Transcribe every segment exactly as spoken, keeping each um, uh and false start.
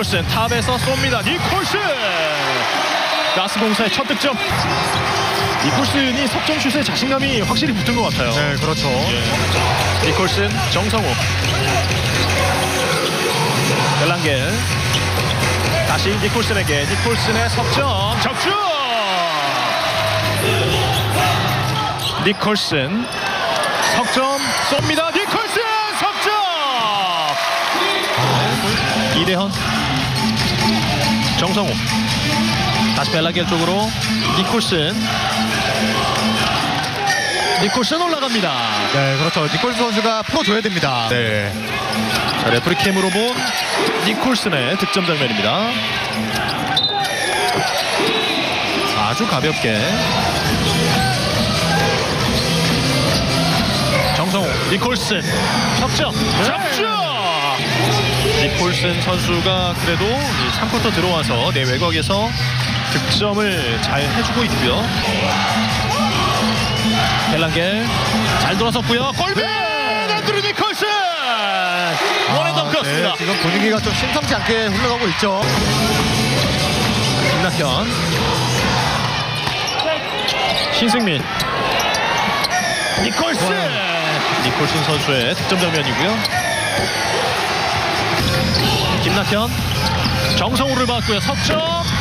니콜슨 탑에서 쏩니다. 니콜슨! 가스공사의 첫 득점. 니콜슨이 석점슛에 자신감이 확실히 붙은 것 같아요. 네, 그렇죠. 예. 니콜슨, 정성우. 벨랑겔. 다시 니콜슨에게. 니콜슨의 석점. 적중! 니콜슨. 석점 쏩니다. 니콜슨! 석점! 이대헌. 정성우. 다시 벨랑겔 쪽으로 니콜슨. 니콜슨 올라갑니다. 네, 그렇죠. 니콜슨 선수가 풀어줘야 됩니다. 네. 자, 레프리 캠으로 본 니콜슨의 득점 장면입니다. 아주 가볍게. 정성우, 니콜슨, 석점, 석점! 니콜슨 선수가 그래도 삼 쿼터 들어와서 내 외곽에서 득점을 잘 해주고 있고요. 벨랑겔 잘 돌아섰고요. 골밑! 안드루 니콜슨! 원앤 덩크였습니다. 네, 지금 분위기가 좀 심상치 않게 흘러가고 있죠. 김낙현, 신승민, 니콜슨! 니콜슨 선수의 득점 장면이고요. 김낙현, 정성우를 받고요. 석점,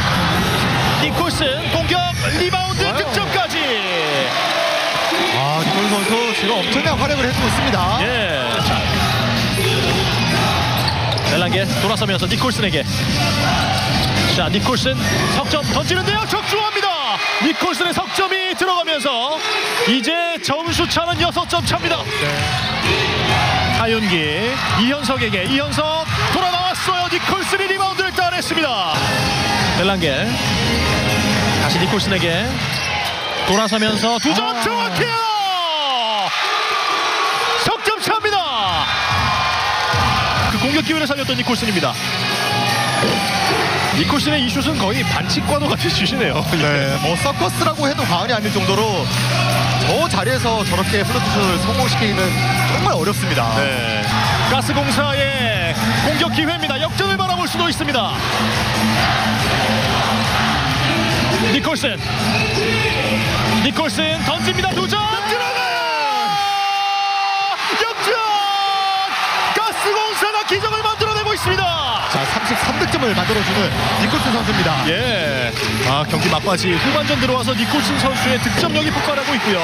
니콜슨 공격, 리바운드, 와요. 득점까지. 아, 니콜슨 선수 지금 엄청난 활약을 해주고 있습니다. 예. 벨랑겔 돌아서면서 니콜슨에게. 자, 니콜슨 석점 던지는데요. 적중합니다. 니콜슨의 석점이 들어가면서 이제 점수 차는 여섯 점 차입니다. 네. 하윤기, 이현석에게. 이현석 돌아 나왔어요. 니콜슨이 리바운드를 따냈습니다. 벨랑겔 다시 니콜슨에게 돌아서면서 두 점 아. 정확해요. 석점 차입니다. 그 공격 기회를 살렸던 니콜슨입니다. 니콜슨의 이 슛은 거의 반칙과도 같은 슛이네요. 네, 뭐 서커스라고 해도 과언이 아닐 정도로 저 자리에서 저렇게 플로트슛을 성공시키기는 정말 어렵습니다. 네. 가스공사의 공격 기회입니다. 역전을 바라볼 수도 있습니다. 니콜슨. 니콜슨 던집니다. 두 점 들어가요. 역전. 가스공사가 기적을 만들어내고 있습니다. 자, 삼십삼 득점을 만들어주는 니콜슨 선수입니다. 예. 아, 경기 막바지 후반전 들어와서 니콜슨 선수의 득점력이 폭발하고 있고요.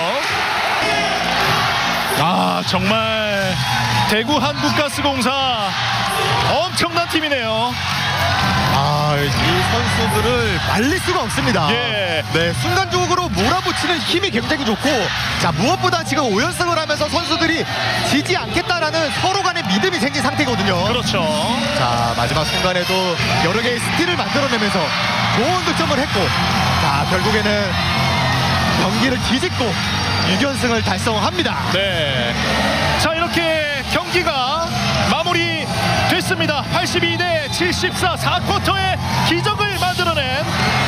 아, 정말 대구 한국가스공사 엄청난 팀이네요. 아, 이 선수들을 말릴 수가 없습니다. 예. 네, 순간적으로 몰아붙이는 힘이 굉장히 좋고, 자, 무엇보다 지금 오 연승을 하면서 선수들이 지지 않겠다라는 서로 간의 믿음이 생긴 상태거든요. 그렇죠. 자, 마지막 순간에도 여러 개의 스틸을 만들어내면서 좋은 득점을 했고, 자, 결국에는 경기를 뒤집고 육 연승을 달성합니다. 네. 자, 이렇게 경기가 마무리 됐습니다. 팔십이 대 칠십사, 사 쿼터의 기적을 만들어낸